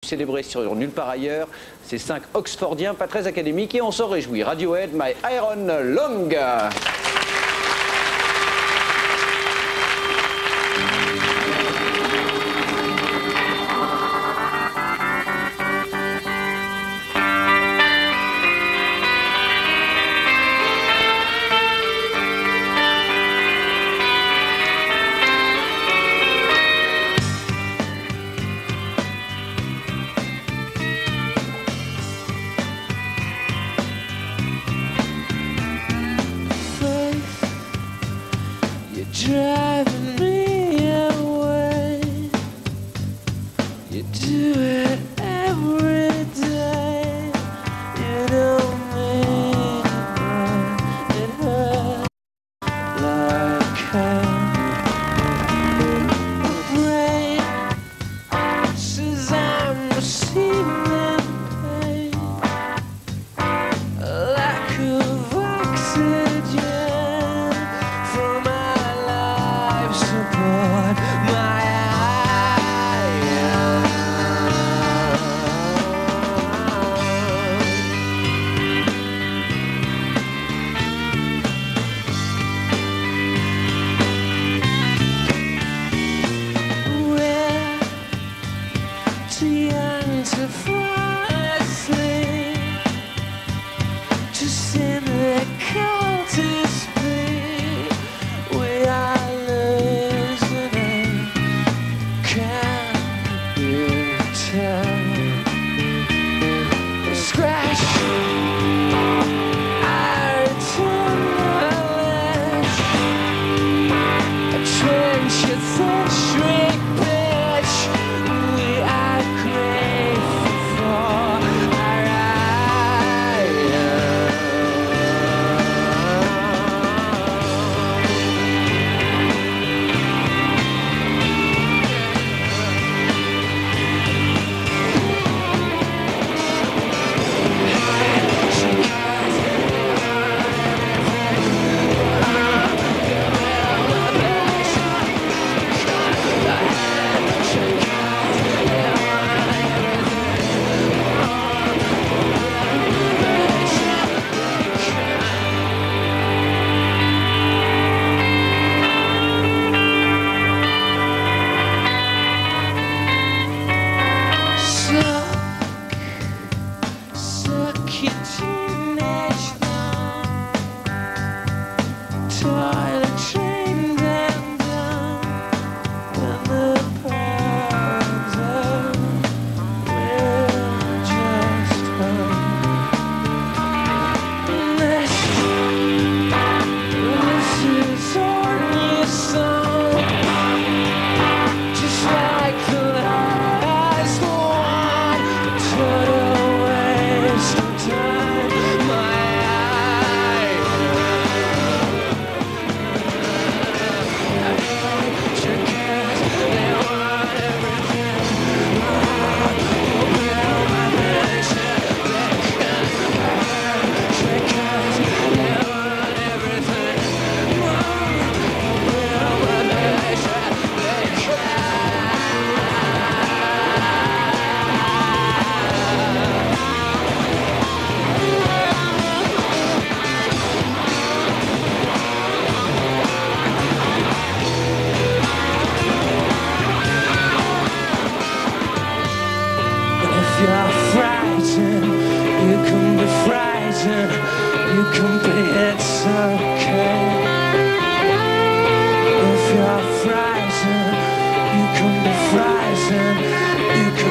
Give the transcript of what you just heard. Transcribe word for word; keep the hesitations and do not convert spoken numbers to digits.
célébrés sur nulle part ailleurs. Ces cinq Oxfordiens, pas très académiques, et on s'en réjouit. Radiohead, My Iron Lung. Driving me away. You do it every day. You don't mean it, it hurts like hell. My brain says I'm receiving pain, lack of oxygen. Too young to fall asleep, just in the call to speak. We are losing it, can't you tell? Scratch our eternal edge, a trench your thin shrink bitch. We are grateful for our If you're frightened, you can be frightened. You can be, it's okay. If you're frightened, you can be frightened. You can